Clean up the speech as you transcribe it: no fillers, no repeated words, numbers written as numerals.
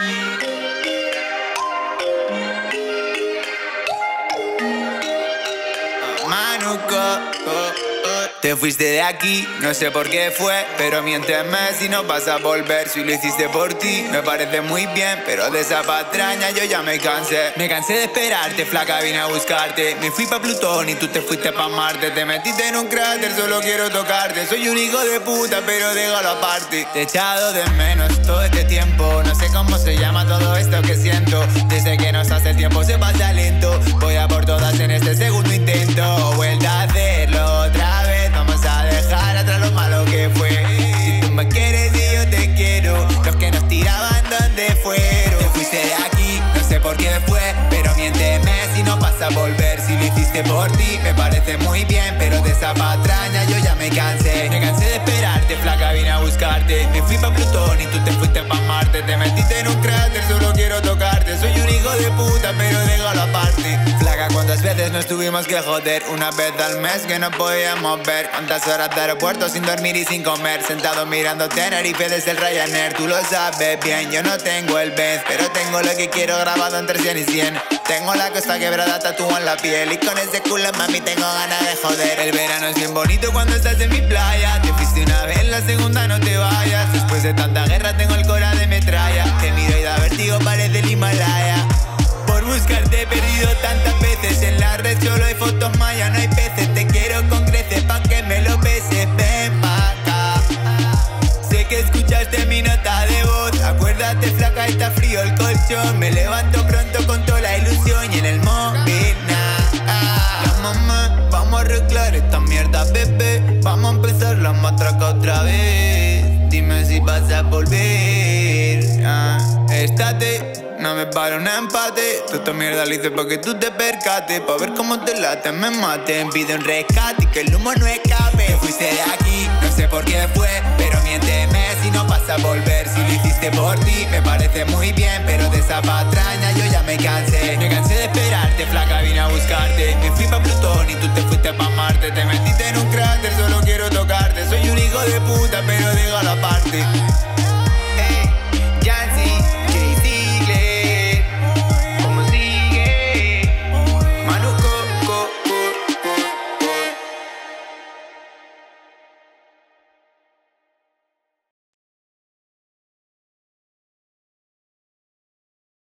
Te fuiste de aquí, no sé por qué fue, pero miénteme si no vas a volver. Si lo hiciste por ti, me parece muy bien, pero de esa patraña yo ya me cansé. Me cansé de esperarte, flaca, vine a buscarte. Me fui pa' Plutón y tú te fuiste pa' Marte. Te metiste en un cráter, solo quiero tocarte. Soy un hijo de puta, pero déjalo aparte. Te he echado de menos todo este tiempo. No sé cómo se llama todo esto que siento. Desde que nos hace tiempo se pasa lento. Voy a por todas en este segundo intento. Vuelta a hacerlo otra vez. Vamos a dejar atrás lo malo que fue. Si tú me quieres y yo te quiero. Los que nos tiraban, ¿dónde fueron? Te fuiste de aquí, no sé por qué fue, pero miénteme si no vas a volver. Si lo hiciste por ti, me parece muy bien, pero de esa patraña yo ya me cansé. Me cansé de esperarte, flaca, vine a buscarte. Me fui pa' Plutón y tú te fuiste pa' Marte. Te metiste en un cráter, solo quiero tocarte. Soy un hijo de puta, pero déjalo aparte. Flaca, ¿cuántas veces nos tuvimos que joder? Una vez al mes que no podíamos ver. ¿Cuántas horas de aeropuerto sin dormir y sin comer? Sentado mirando Tenerife desde el Ryanair. Tú lo sabes bien, yo no tengo el Benz, pero tengo lo que quiero grabado entre 100 y 100. Tengo la costa quebrada tatuada en la piel y con ese culo, mami, tengo ganas de joder. El verano es bien bonito cuando estás en mi playa. Te fuiste una vez, la segunda no te vayas. Después de tanta guerra tengo el cora de metralla. Te miro y da vértigo, parece el Himalaya. Por buscarte he perdido tantas veces. En la red solo hay fotos mayas, no hay peces. Te quiero con creces pa' que me lo beses. Ven pa' acá. Sé que escuchaste mi nota de voz. Acuérdate, flaca, está frío el colchón. Me levanto pronto con toda la ilusión. Y en el móvil, llámame, vamos a arreglar esta mierda, bebé. Vamos a empezar la matraca otra vez. Dime si vas a volver. Estate, no me para un empate. Toda esta mierda la hice pa' que tú te percates. Pa' ver cómo te late, me maten. Pide un rescate y que el humo no escape. Te fuiste de aquí, no sé por qué fue, pero miénteme si no vas a volver. Si lo hiciste por ti, me parece muy bien, pero de esa patraña yo ya me cansé. Me cansé de esperarte, flaca, vine a buscarte. Me fui pa' Plutón y tú te fuiste pa' Marte. Te metiste en un cráter, solo quiero tocarte. Soy un hijo de puta, pero déjalo aparte.